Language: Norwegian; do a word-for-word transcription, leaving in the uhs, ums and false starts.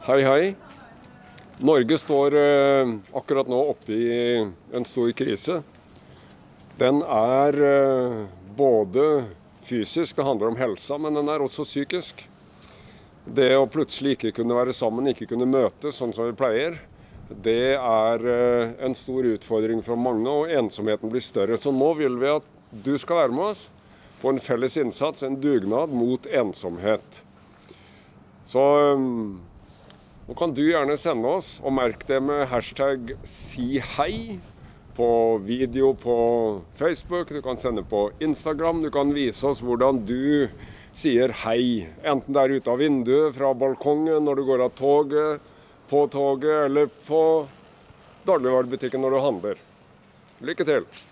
Hei, hei. Norge står eh, akkurat nå oppe i en stor krise. Den er eh, både fysisk, det handler om helsa, men den er også psykisk. Det å plutselig ikke kunne være sammen, ikke kunne møtes sånn som vi pleier, det er eh, en stor utfordring for mange, og ensomheten blir større. Så nå vil vi at du skal være med oss på en felles innsats, en dugnad mot ensomhet. Så eh, nå kan du gjerne sende oss, og merk det med hashtag si hei på video på Facebook, du kan sende på Instagram, du kan vise oss hvordan du sier hei, enten det er ute av vinduet, fra balkongen, når du går av toget, på toget, eller på dagligvarebutikken når du handler. Lykke til!